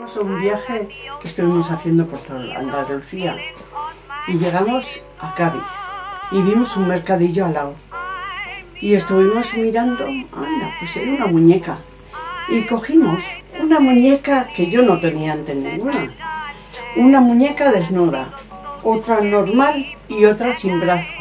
Fuimos a un viaje que estuvimos haciendo por toda Andalucía y llegamos a Cádiz y vimos un mercadillo al lado y estuvimos mirando, anda, pues era una muñeca y cogimos una muñeca que yo no tenía ante ninguna, una muñeca desnuda, otra normal y otra sin brazo,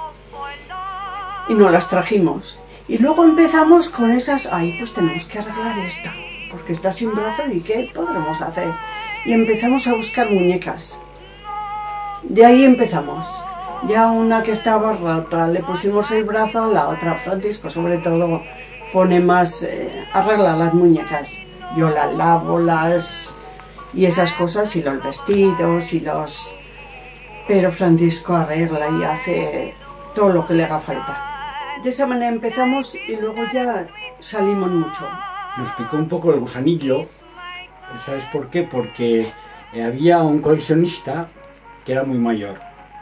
y nos las trajimos y luego empezamos con esas, ay, pues tenemos que arreglar esta porque está sin brazo y ¿qué podremos hacer? Y empezamos a buscar muñecas. De ahí empezamos. Ya una que estaba rota, le pusimos el brazo a la otra. Francisco sobre todo pone más, arregla las muñecas. Yo las lavo, y esas cosas, y los vestidos, pero Francisco arregla y hace todo lo que le haga falta. De esa manera empezamos y luego ya salimos mucho. Nos picó un poco el gusanillo, ¿sabes por qué? Porque había un coleccionista que era muy mayor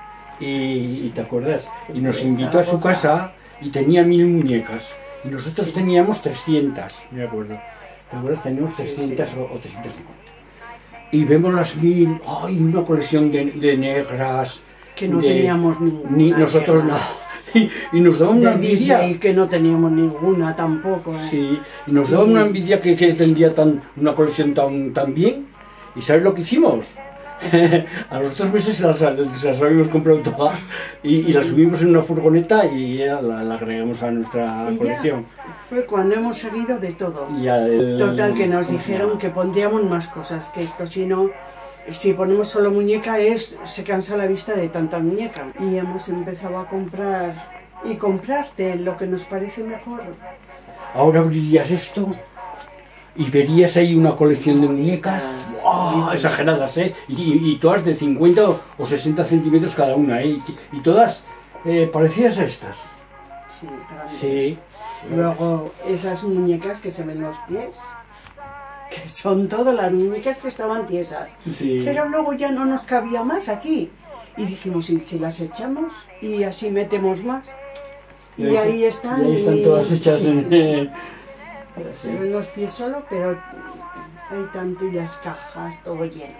y ¿te acuerdas? Y nos invitó a su casa y tenía 1000 muñecas y nosotros teníamos 300, me acuerdo. ¿Te acuerdas? Teníamos 300 o 350. Y vemos las 1000, ¡ay! Una colección de negras. Que no teníamos ninguna. Ni nosotros nada. Y nos daba una envidia. Y que no teníamos ninguna tampoco. Sí, y nos daba una envidia que tendría una colección tan bien. ¿Y sabes lo que hicimos? A los 2 meses las habíamos comprado todas y las subimos en una furgoneta y ya la agregamos a nuestra colección. Fue cuando hemos salido de todo. Total, que nos dijeron que pondríamos más cosas que esto, si no, si ponemos solo muñeca se cansa la vista de tantas muñecas. Y hemos empezado a comprar y comprarte lo que nos parece mejor. Ahora abrirías esto y verías ahí una colección de muñecas ¡wow! Exageradas, ¿eh? Y todas de 50 o 60 centímetros cada una, ¿eh? Y todas parecidas a estas. Sí, sí. Luego esas muñecas que se ven los pies, que son todas las muñecas que estaban tiesas. Sí. Pero luego ya no nos cabía más aquí. Y dijimos, ¿y si las echamos? Y así metemos más. Y ahí están. Y ahí están todas hechas. Sí. Se ven los pies solo, pero hay tanto y las cajas, todo lleno.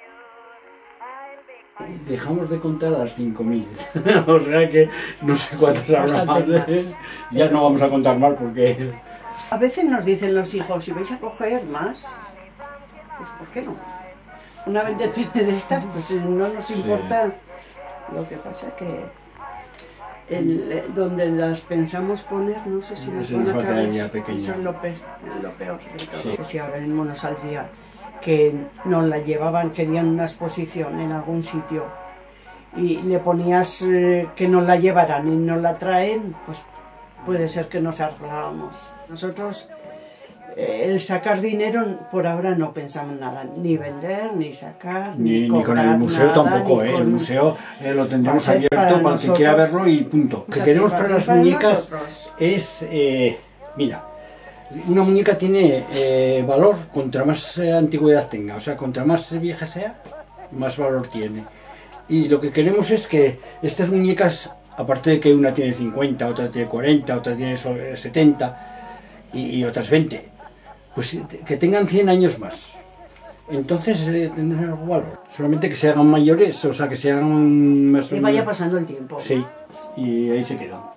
Dejamos de contar a las 5000. O sea que no sé cuántas habrá más. Ya no vamos a contar más porque... A veces nos dicen los hijos, si vais a coger más, pues ¿por qué no? Una vez ya tienes estas, pues no nos importa. Sí. Lo que pasa que donde las pensamos poner, no sé si nos van a caber. Eso es lo peor de todo. Sí. Si ahora mismo nos saldría que nos la llevaban, querían una exposición en algún sitio y le ponías que nos la llevaran y nos la traen, pues puede ser que nos arreglábamos. Nosotros el sacar dinero por ahora no pensamos nada, ni vender, ni sacar, ni con el museo nada, tampoco, el museo lo tendremos abierto para el que quiera verlo y punto. Lo que queremos para las muñecas es, mira, una muñeca tiene valor contra más antigüedad tenga, o sea, contra más vieja sea, más valor tiene. Y lo que queremos es que estas muñecas, aparte de que una tiene 50, otra tiene 40, otra tiene 70 y otras 20, pues que tengan 100 años más. Entonces tendrán algo valor. Solamente que se hagan mayores, o sea, que se hagan más... Que vaya pasando el tiempo. Sí, y ahí se quedan.